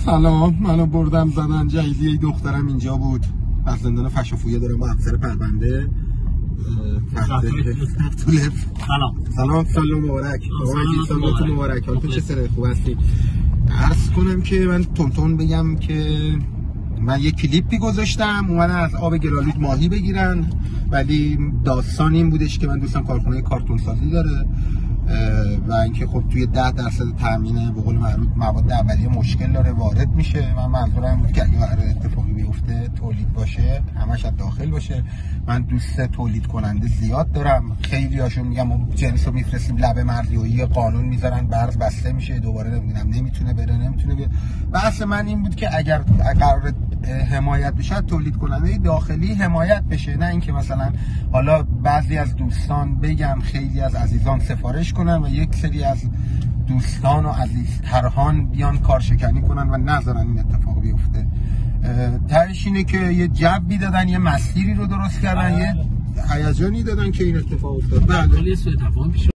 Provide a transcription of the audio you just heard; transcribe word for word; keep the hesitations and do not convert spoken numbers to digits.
سلام، منو بردم زدن جهیزیه دخترم اینجا بود از زندان فشافویه دارم با افسر پرونده سلام سلام سلام مبارک سلام مبارک حالتون چطوره؟ خوب هستی؟ عرض کنم که من تونتون بگم که من یه کلیپی گذاشتم اومدن از آب گلالود ماهی بگیرن، ولی داستان این بودش که من دوستم کارخونه کارتون سازی داره و اینکه خب توی ده درصد تامین به قول معروف مواد اولیه مشکل داره وارد میشه. من منظورم بود که اگه قرار اتفاقی بیفته تولید باشه همش از داخل باشه. من دوست تولید کننده زیاد دارم، خیلی هاشون میگم ما جنس رو میفرستیم لب مرزیایی قانون میذارن برز بسته میشه دوباره نمیدونم نمیتونه بره نمیتونه بره. بحث من این بود که اگر قرار حمایت بشه تولید کننده داخلی حمایت بشه، نه اینکه مثلا حالا بعضی از دوستان بگم خیلی از عزیزان سفارش کنن و یک سری از دوستان و عزیزترهان بیان کارشکنی کنن و نذارن این اتفاق بیفته. تهش اینه که یه جبی دادن، یه مسیری رو درست کردن، یه هیجانی دادن که این اتفاق افتاد. بله.